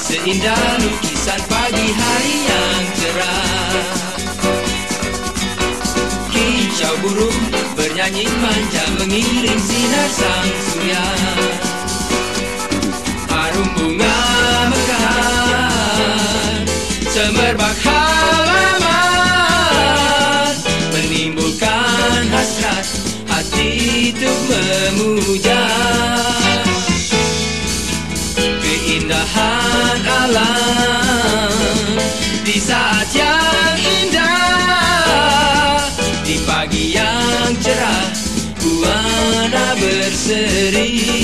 seindah lukisan pagi hari yang cerah. Kicau burung bernyanyi manja mengiring sinar sang surya. Harum bunga mekar semerbak halaman, menimbulkan hasrat hati untuk memuja keindahan alam di saat yang indah, di pagi yang cerah buana berseri.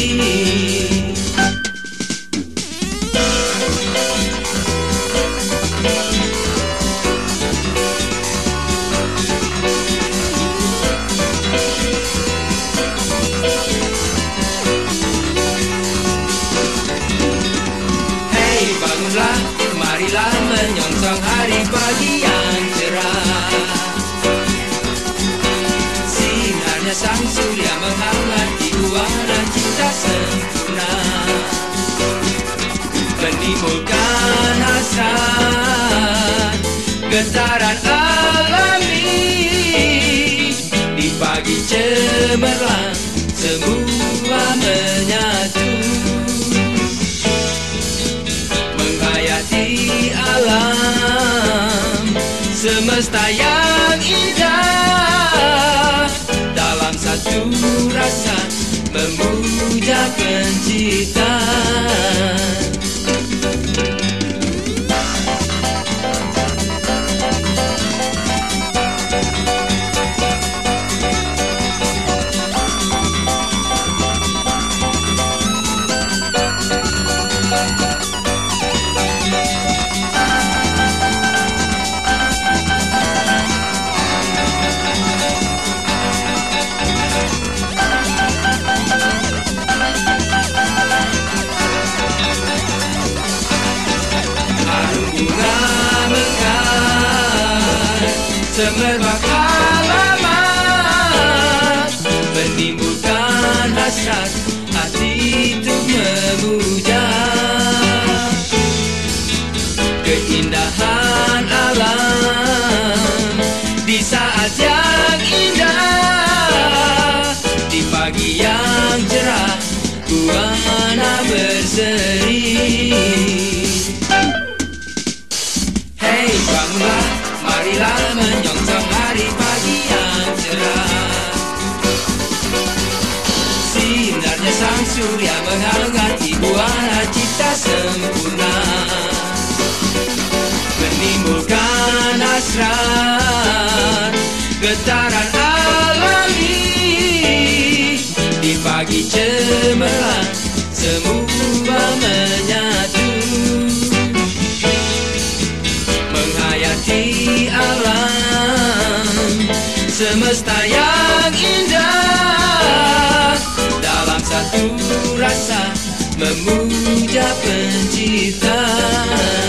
Bangunlah, marilah menyongsong hari pagi yang cerah. Sinarnya sang surya menghangati warna cinta sempurna, menimbulkan hasrat getaran alami. Di pagi cemerlang semua menyatu, menghayati alam semesta yang indah, dalam satu rasa memuja pencipta. Semerbak halaman, menimbulkan hasrat hati untuk memuja keindahan alam di saat yang indah, di pagi yang cerah buana berseri. Hey, bangunlah, marilah menyongsong hari pagi yang cerah. Sinarnya sang surya menghangati buana cipta sempurna, menimbulkan hasrat getaran alami. Di pagi cemerlang semua menyatu, menghayati alam semesta yang indah, dalam satu rasa memuja pencipta.